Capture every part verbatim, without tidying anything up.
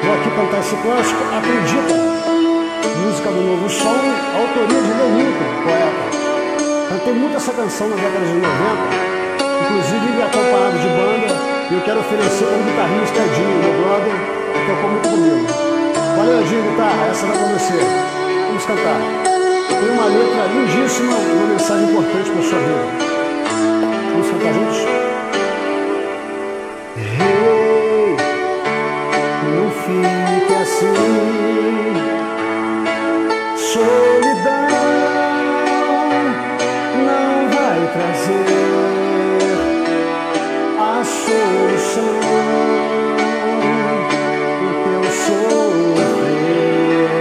Vou aqui cantar esse clássico, Acredita. Música do Novo Som, autoria de Lenilton, poeta. Cantei muito essa canção na década de noventa, inclusive acompanhado de banda, e eu quero oferecer como guitarrista Edinho, meu brother, que tocou muito comigo. Valeu, Edinho, guitarra, essa vai pra você. Vamos cantar. Tem uma letra lindíssima e uma mensagem importante para a sua vida. Vamos cantar juntos? Hey, não fique assim. Solidão não vai trazer a solução do teu sofrer.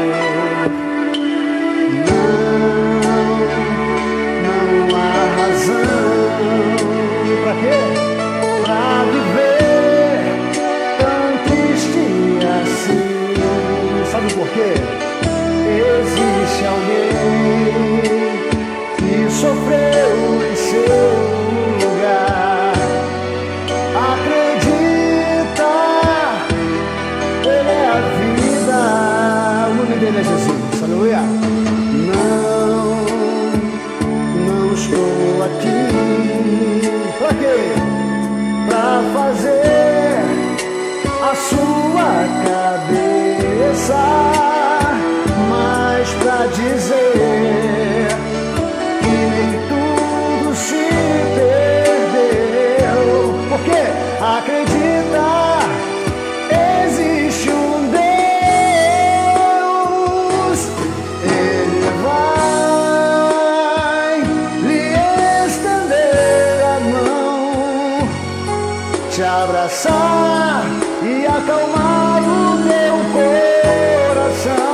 Não, não há razão. Pra quê? Pra viver tão triste assim. Sabe por quê? Existe alguém que sofreu em seu lugar. Acredita, Ele é a vida. O nome dele é Jesus, aleluia. Não, não estou aqui. Pra quê? Pra fazer a sua cabeça, pra dizer que nem tudo se perdeu. Porque acredita, existe um Deus. Ele vai lhe estender a mão, te abraçar e acalmar o teu coração.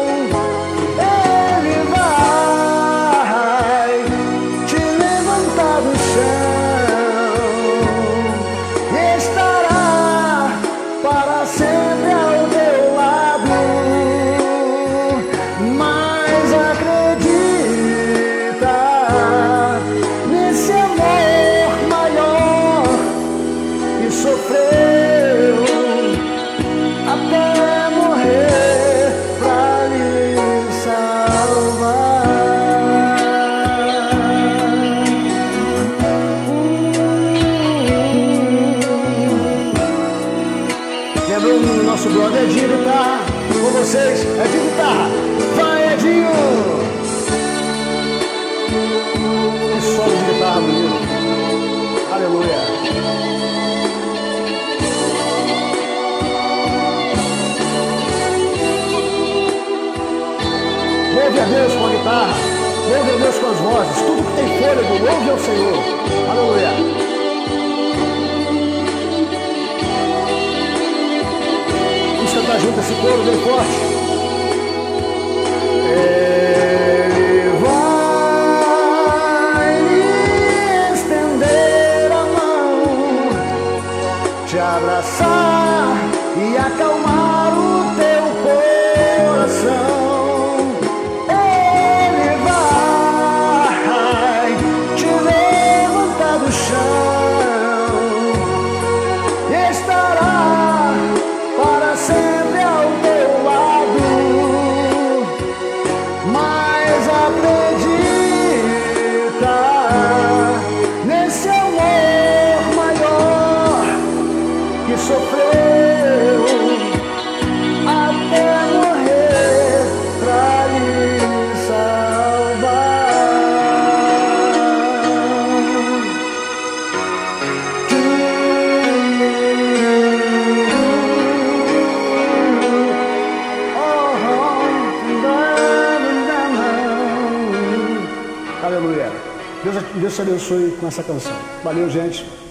Sofreu até morrer pra lhe salvar. Lembrou o nosso brother Edinho, guitarra? Com vocês, Edinho, guitarra. Vai, Edinho! Que solo de guitarra bonito. Aleluia. Louve a Deus com a guitarra, louve a Deus com as vozes, tudo que tem fôlego, louve ao Senhor. Aleluia. Vamos cantar junto esse coro bem forte. Ele vai lhe estender a mão, te abraçar e acalmar o teu coração. Sofreu até morrer pra lhe salvar. Aleluia. Deus, Deus te abençoe com essa canção. Valeu, gente.